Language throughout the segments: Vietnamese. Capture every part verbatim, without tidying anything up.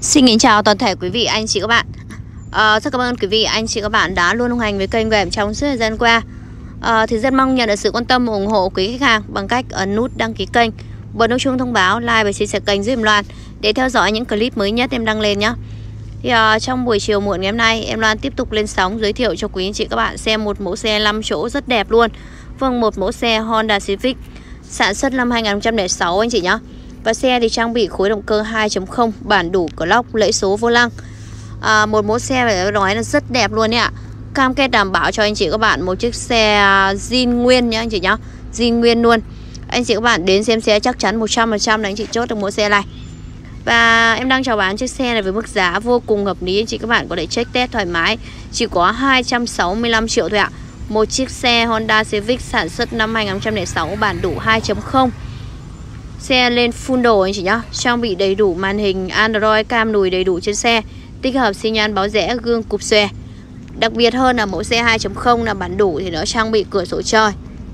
Xin kính chào toàn thể quý vị anh chị các bạn. à, Rất cảm ơn quý vị anh chị các bạn đã luôn đồng hành với kênh của em trong suốt thời gian qua. à, Thì rất mong nhận được sự quan tâm ủng hộ quý khách hàng bằng cách ấn nút đăng ký kênh, bật nút chuông thông báo, like và chia sẻ kênh giúp em Loan để theo dõi những clip mới nhất em đăng lên nhé. Thì uh, trong buổi chiều muộn ngày hôm nay, em Loan tiếp tục lên sóng giới thiệu cho quý anh chị các bạn xem một mẫu xe năm chỗ rất đẹp luôn. Vâng, một mẫu xe Honda Civic sản xuất năm hai nghìn không trăm lẻ sáu anh chị nhé. Và xe thì trang bị khối động cơ hai chấm không, bản đủ clock, lẫy số vô lăng. à, Một mẫu xe phải nói là rất đẹp luôn đấy ạ. Cam kết đảm bảo cho anh chị các bạn một chiếc xe zin nguyên nhá anh chị nhá, zin nguyên luôn. Anh chị các bạn đến xem xe chắc chắn một trăm phần trăm là anh chị chốt được mẫu xe này. Và em đang chào bán chiếc xe này với mức giá vô cùng hợp lý, anh chị các bạn có thể check test thoải mái, chỉ có hai trăm sáu mươi lăm triệu thôi ạ. Một chiếc xe Honda Civic sản xuất năm hai nghìn không trăm lẻ sáu, bản đủ hai chấm không. Xe lên full đồ anh chị nhá, trang bị đầy đủ màn hình Android, cam lùi đầy đủ trên xe, tích hợp xi nhan báo rẽ, gương cụp xòe. Đặc biệt hơn là mẫu xe hai chấm không là bản đủ thì nó trang bị cửa sổ trời.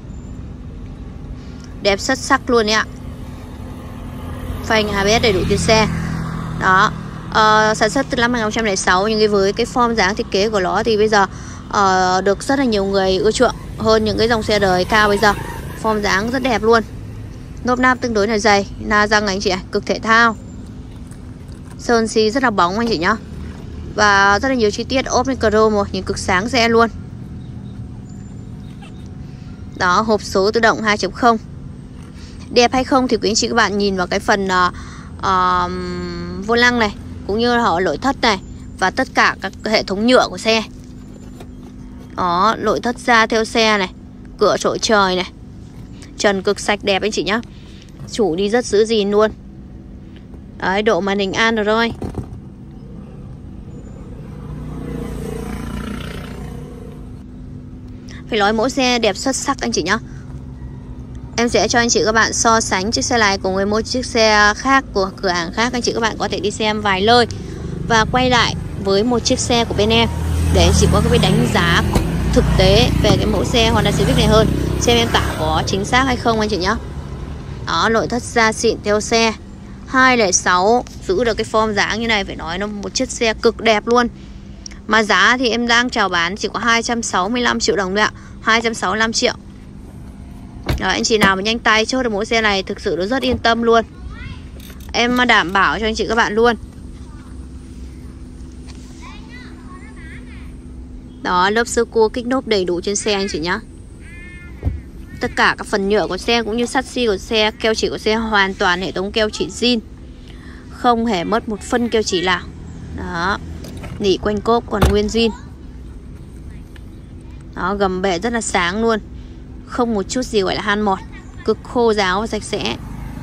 Đẹp xuất sắc luôn đấy ạ. Phanh a bê ét đầy đủ trên xe. Đó, uh, sản xuất từ năm hai nghìn không trăm lẻ sáu, nhưng với cái form dáng thiết kế của nó thì bây giờ uh, được rất là nhiều người ưa chuộng hơn những cái dòng xe đời cao bây giờ. Form dáng rất đẹp luôn. Nốp náp tương đối là dày, la răng anh chị ạ, cực thể thao. Sơn xi rất là bóng anh chị nhá. Và rất là nhiều chi tiết ốp lên chrome rồi, nhìn cực sáng xe luôn. Đó, hộp số tự động hai chấm không. Đẹp hay không thì quý anh chị các bạn nhìn vào cái phần uh, uh, vô lăng này, cũng như là họ nội thất này, và tất cả các hệ thống nhựa của xe. Đó, nội thất da theo xe này, cửa sổ trời này, trần cực sạch đẹp anh chị nhá. Chủ đi rất giữ gìn luôn. Đấy, độ màn hình Android. Phải nói mẫu xe đẹp xuất sắc anh chị nhá. Em sẽ cho anh chị các bạn so sánh chiếc xe này cùng với một chiếc xe khác của cửa hàng khác. Anh chị các bạn có thể đi xem vài nơi và quay lại với một chiếc xe của bên em để anh chị có cái đánh giá thực tế về cái mẫu xe Honda Civic này hơn, xem em tả có chính xác hay không anh chị nhá. Đó, nội thất da xịn theo xe, hai không sáu, giữ được cái form dáng như này phải nói nó một chiếc xe cực đẹp luôn. Mà giá thì em đang chào bán chỉ có hai trăm sáu mươi lăm triệu đồng thôi ạ, hai trăm sáu mươi lăm triệu. Đó, anh chị nào mà nhanh tay chốt được mẫu xe này thực sự nó rất yên tâm luôn. Em đảm bảo cho anh chị các bạn luôn. Đó, lớp sơ cua kích nốp đầy đủ trên xe anh chị nhá. Tất cả các phần nhựa của xe cũng như sắt xi của xe, keo chỉ của xe hoàn toàn hệ thống keo chỉ zin, không hề mất một phân keo chỉ nào. Đó, nỉ quanh cốp còn nguyên zin. Đó, gầm bệ rất là sáng luôn, không một chút gì gọi là han mọt, cực khô ráo và sạch sẽ.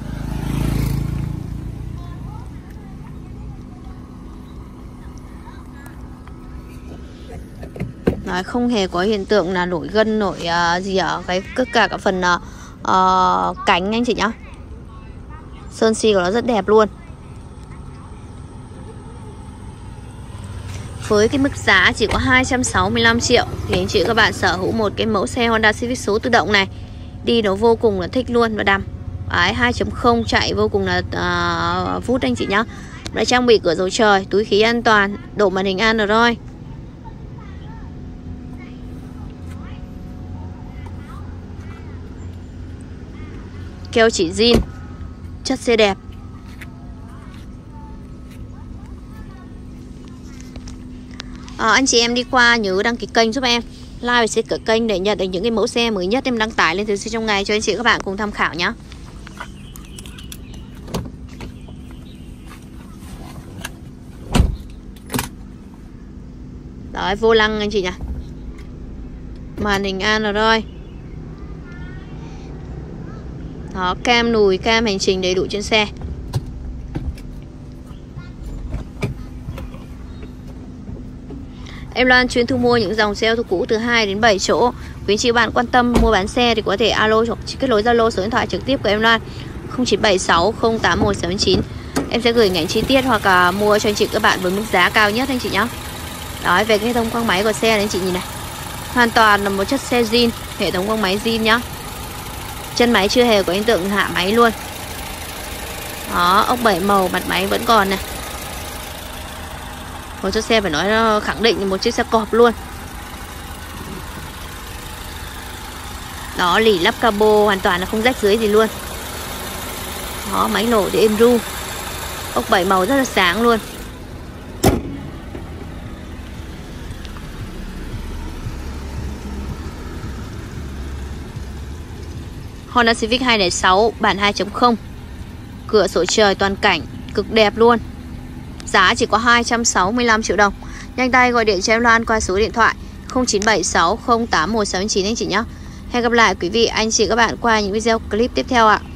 Nói không hề có hiện tượng là nổi gân, nổi uh, gì ở cái tất cả các phần uh, uh, cánh anh chị nhá. Sơn xi của nó rất đẹp luôn. Với cái mức giá chỉ có hai trăm sáu mươi lăm triệu thì anh chị các bạn sở hữu một cái mẫu xe Honda Civic số tự động này, đi nó vô cùng là thích luôn và đầm. Đấy, hai chấm không chạy vô cùng là uh, vút anh chị nhá. Đã trang bị cửa sổ trời, túi khí an toàn, độ màn hình Android. Keo chỉ zin, chất xe đẹp. à, Anh chị em đi qua nhớ đăng ký kênh giúp em, like và share cửa kênh để nhận được những cái mẫu xe mới nhất em đăng tải lên thường xuyên trong ngày cho anh chị các bạn cùng tham khảo nhé. Đấy, vô lăng anh chị nhỉ, màn hình Android. Đó, cam lùi, cam hành trình đầy đủ trên xe. Em Loan chuyên thu mua những dòng xe ô tô cũ từ hai đến bảy chỗ. Quý anh chị bạn quan tâm mua bán xe thì có thể alo hoặc kết nối Zalo số điện thoại trực tiếp của em Loan không chín bảy sáu không tám một sáu chín. Em sẽ gửi ảnh chi tiết hoặc là mua cho anh chị các bạn với mức giá cao nhất anh chị nhé. Đó, về cái hệ thống quang máy của xe này anh chị nhìn này, hoàn toàn là một chất xe zin, hệ thống quang máy zin nhá. Chân máy chưa hề có hiện tượng hạ máy luôn. Đó, ốc bảy màu, mặt máy vẫn còn này. Một chiếc xe phải nói nó khẳng định một chiếc xe cọp luôn. Đó, lỉ lắp cabo hoàn toàn là không rách dưới gì luôn. Đó, máy nổ thì êm ru. Ốc bảy màu rất là sáng luôn. Honda Civic hai không sáu bản hai chấm không. Cửa sổ trời toàn cảnh, cực đẹp luôn. Giá chỉ có hai trăm sáu mươi lăm triệu đồng. Nhanh tay gọi điện cho em Loan qua số điện thoại không chín bảy sáu không tám một sáu chín anh chị nhé. Hẹn gặp lại quý vị, anh chị, các bạn qua những video clip tiếp theo ạ.